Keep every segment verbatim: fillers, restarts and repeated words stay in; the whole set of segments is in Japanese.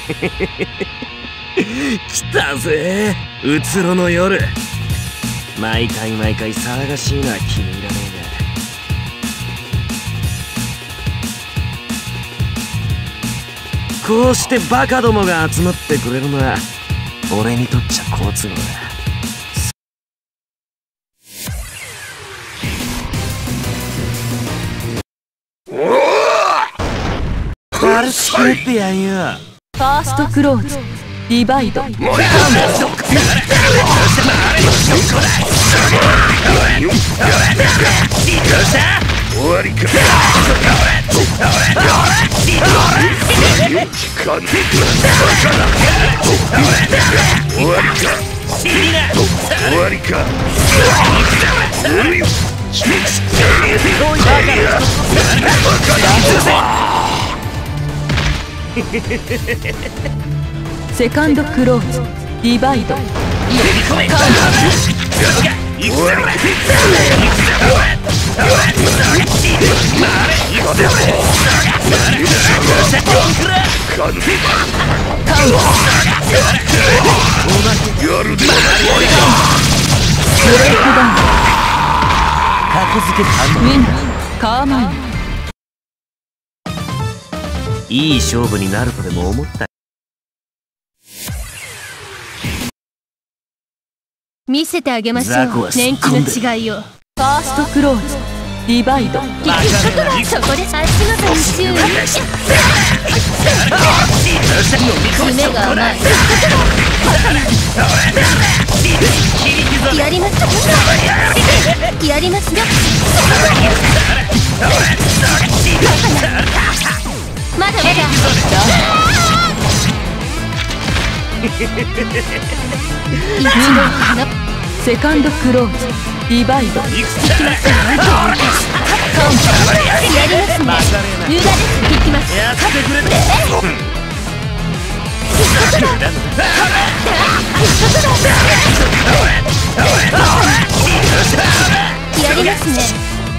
来たぜうつろの夜。毎回毎回騒がしいのは気に入らねえが、こうしてバカどもが集まってくれるのは俺にとっちゃ好都合だ。軽く決めてやんよ。 ファーストクローズディバイド。 終わりか。終わりか。終わりか。 セカンドクローズディバイド。 格付け完ウィナーカーマイン。 いい勝負になるとでも思った。 見せてあげましょう、年季の違いを。 ファーストクローズディバイド。 そこで足元に注意。爪が甘い。やりますやりますよ。まだまだ。 セカンドクローズディバイド。 やりますね。無駄です。いきます。 やってくれ。 やりますね。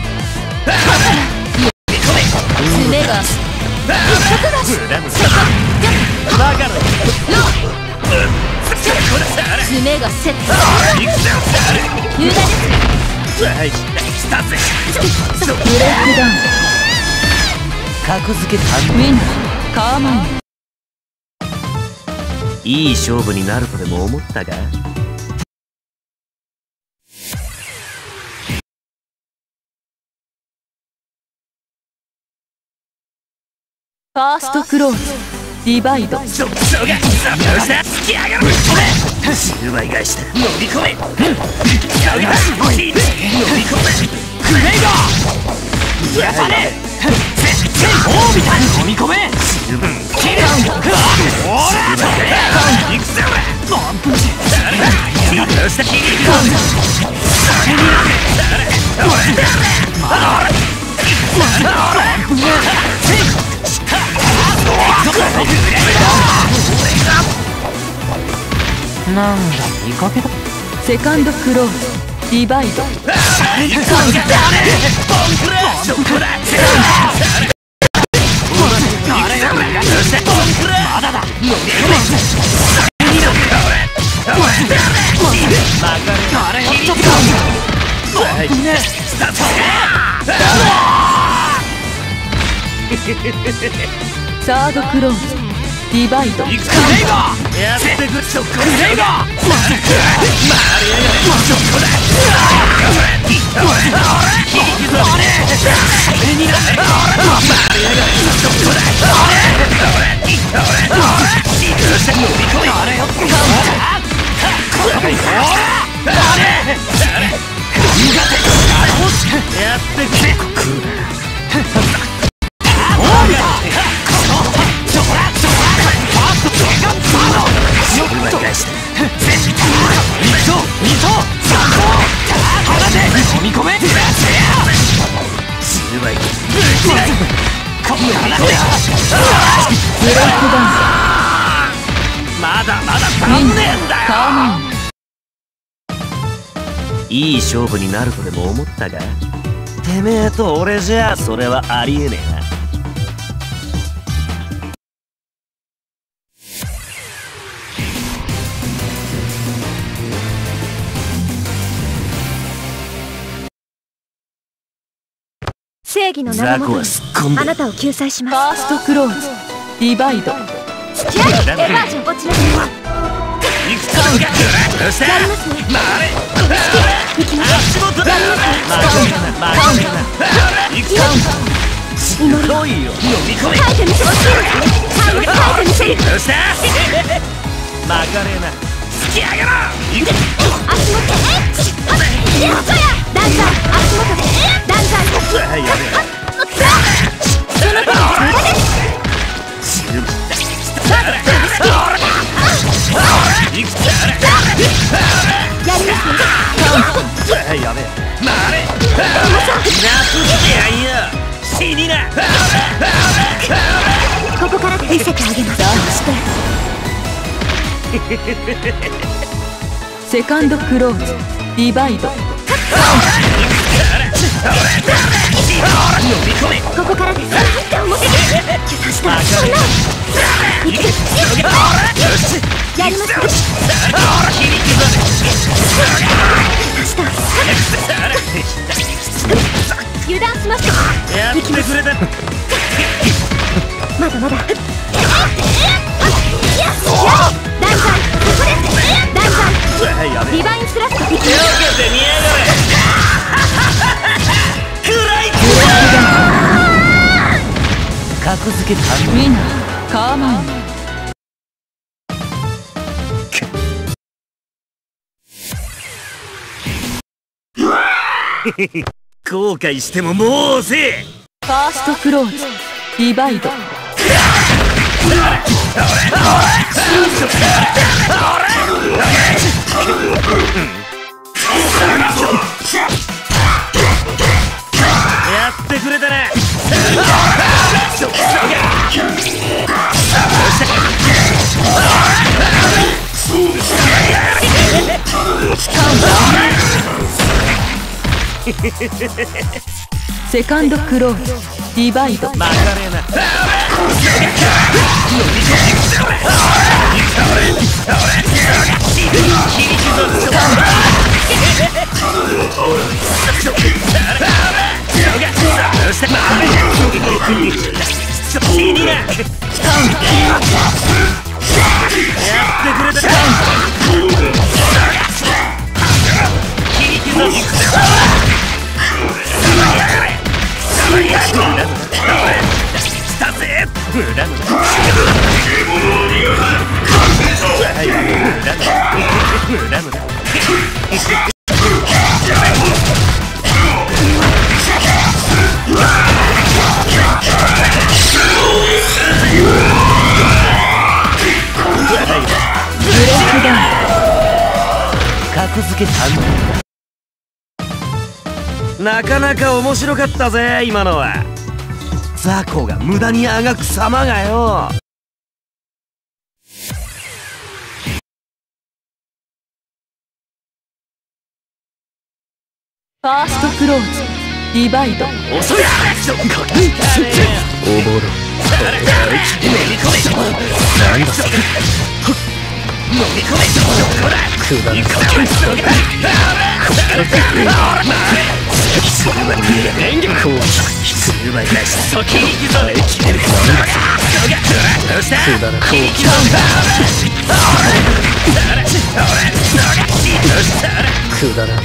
爪が爪がセット。無駄です。 ブレイクダウン。 格付け完ウィナーカーマイン。 いい勝負になるとでも思ったが。 ファーストクローズディバイド。 そそが突き上がる。じゅうばい返しだ。飲み込め。飲み込め。クレイガーやったね。オービタル飲み込め。十分キル。ほら行くぜ俺。ワンプッシュ。よしキル。それにまだワンプッシュ。なんだ見かけた。 セカンドクローズディバイド。サードクローズディバイド。 やってくれ。そこクレイガー回りやがれ。そこだ。切り刻め。それになれ。回りやがれ。そこだ。飲み込め。あれよ。やってくれ。まだまだ足んねえんだよ。いい勝負になるとでも思ったが、てめえと俺じゃそれはありえねえな。 正義の名のもとにあなたを救済しフます。 ァーストクローズディバイド。 付き合いエヴァージョン落ちなさい。 行くぞ。どうした。 やりますね。 回れ。 行きます。 足元だ。 やりますね。 回るな。回るな。行くぞ。 祈り来いよ。飲み込め。 書いてみせます。書いてみせる。 どうした。曲がれな。突き上げろ。行く。 足元えっやったやダンサー足元でダンサーやべえ。 その手に無駄です。 行くぞ。 やりますね。 やべえ。回れ。なすってやんよ。死にな。 ここから見せてあげます。そしてセカンドクローズディバイド。 飲み込め。 ここからです。って思ってそしたらそんな行くぞ。 やりますね。 切り刻油断します。 め。やってくれた。 まだまだダンサーここですダンサーやべえ。 ディバインスラッシュよけてみやがれ。暗い。格付けたウィナーカーマイン。 後悔してももう遅え。 ファーストクローズディバイド。 やってくれたね。 セカンドクローズディバイド。 曲がれな。格付けたんなかなか面白かったぜ今のは。雑魚が無駄にあがく様がよ。 ファーストクローズディバイド。 遅い。おぼろ。飲み込め。なんだそれ。飲み込め。どこだ。くだらん。電撃を数倍返した。切り刻め。切れるか。どうした。くだらん。切り刻め。くだらん。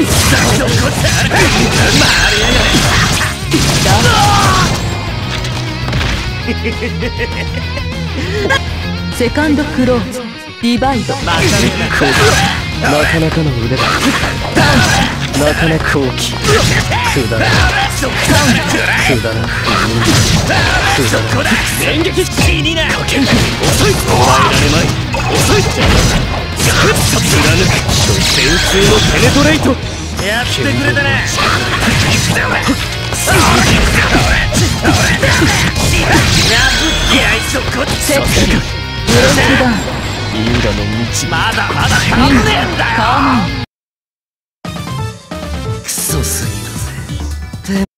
セカンドクローズディバイド。 なかなかの腕だ。なかなか大きい。くだらん。くだらん。くだらん。電撃死にな。遅い。捉えられまい。遅い。貫く。電通のペネトレイト。やってくれたね。 セックブレイクダウン。 インダの道まだまだウィ危ねナーえんだカーマイン。 クソすぎるぜ。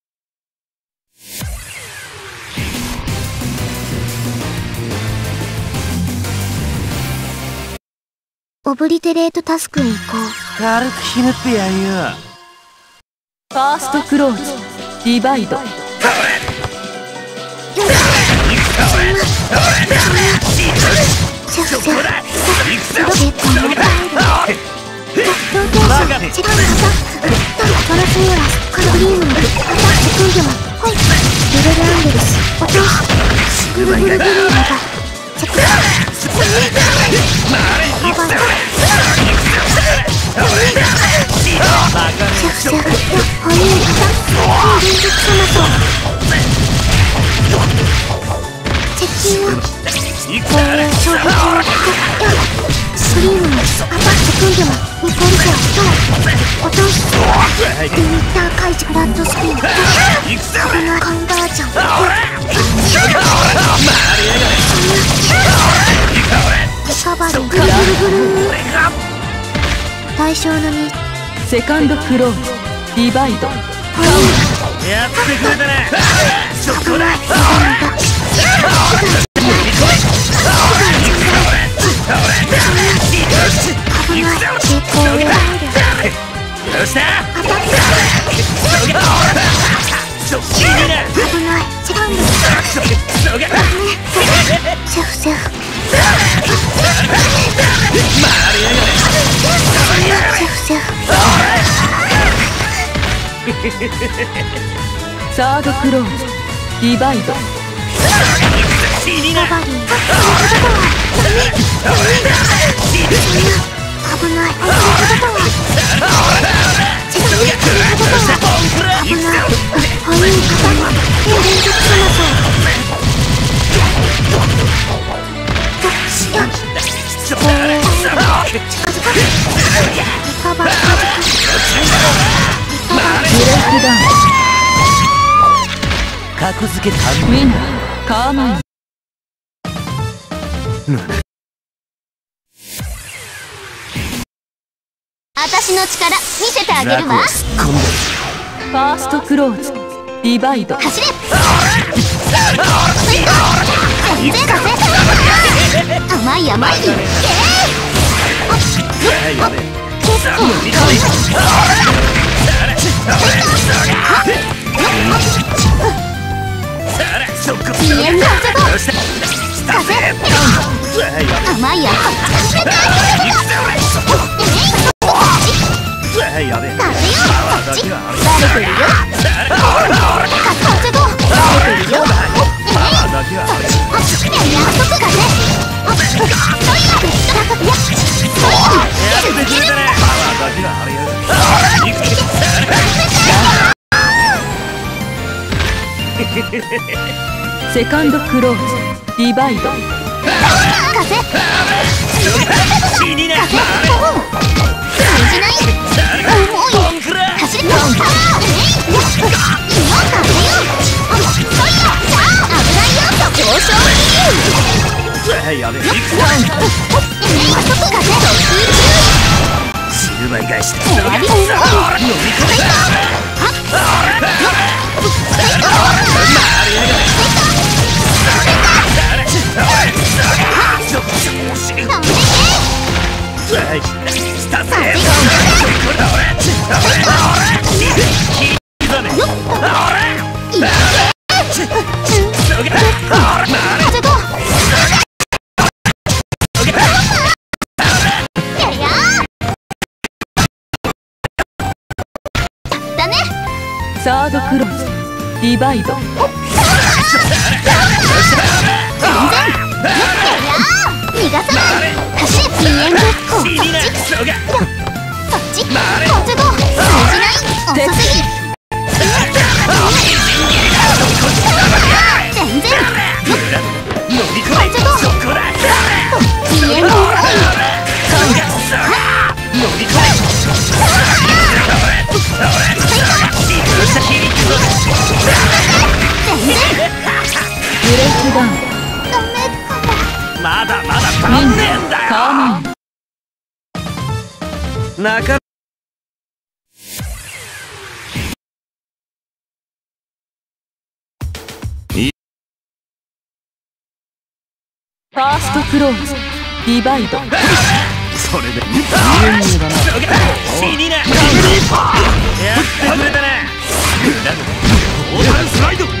オブリテレートタスクへ行こう。 軽くひねってやんよ。 ファーストクローズディバイド。 対象のみセカンドクローズディバイド。 やってくれたね。そこだ。よしだ。そっちにな。 危ない。違うんです。セフセフ。セフセフ。 サードクローズディバイド。 カバリー。危ない。危ない。 格付けたウィンナーカーマイン。 私の力見せてあげるわ。 ファーストクローズディバイド。 走れ。全然甘い甘い。甘いややべえ。 食べよう。こっちバレてるよ。風どバレてるよ。 セカンドクローズディバイド。 風死にな。やべえ。じゅうばい返して。飲み込め。 サードクローズディバイド。 全然逃がさない。走れ。人間でこっちこっち風ど通じない。遅すぎ。全然風ど人間で多い。 ブレイクダウン。 まだまだ足んねえんだよ。 カーマイン。 なかファーストクローズディバイド。 それで死にな。やってくれたな。オーバースライド。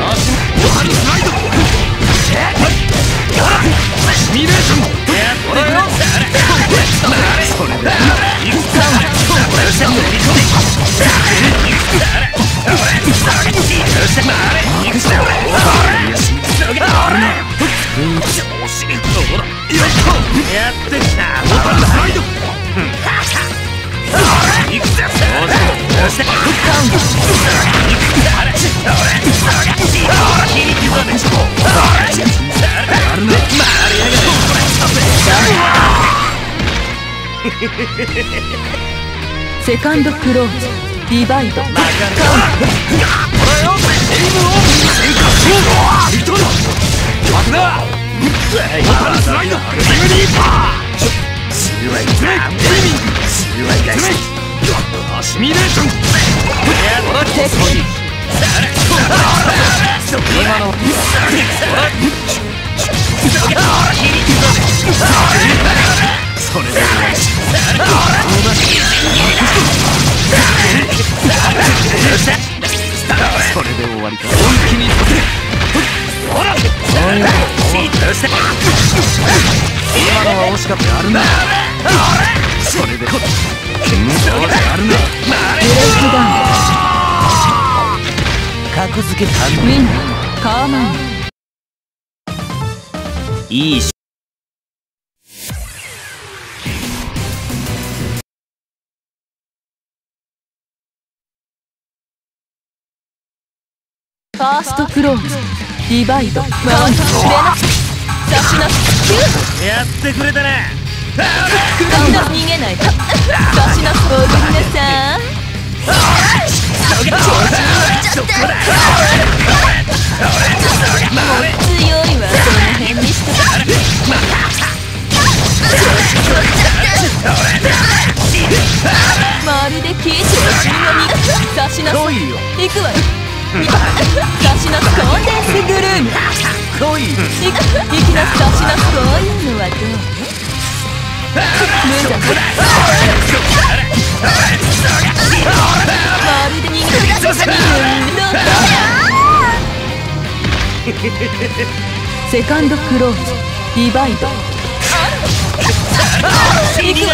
シミュレーションやってくれ。それでいくか。よし、乗り込め。やってきた。いくぜ。よし、 セカンドクローズディバイドカウント。 シミュレーション。今のそれでそれで終わりか。本気にほら、今のは惜しかった。やるな。それでこっちやるな。 ブレイクダウン。 格付けたウィンナーカーマン。 いいし。 ファーストクローズディバイドカウント。出な差しなやってくれたな。 カウント。逃げないと差しなおぶんなさい。調子に乗っちゃってもう強いわ。その辺にしとけ。まるでキースの芯を見差しなさい。行くわよ。差しなすコンデンスグルーム。 来い。 いきなす差しなすこういうのはどう？無駄だ。まるで逃げる。どうだ。セカンドクローズディバイド。行くわ。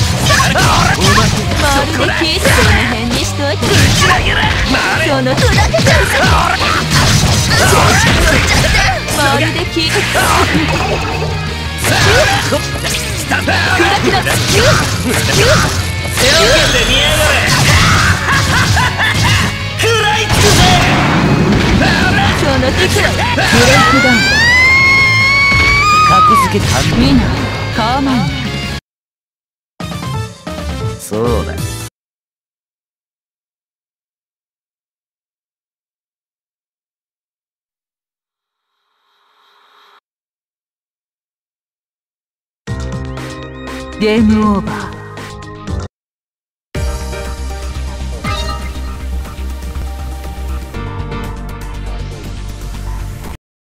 まるでキースの辺にしといて。その砕けちゃうぞ。まるでキース。クラクラキューキュー手を受けて見やがれ。食らいつくぜ。 そのティクラブレイクダウン。 格付けたんウィナーカーマン。 そうだ。 ゲームオーバー。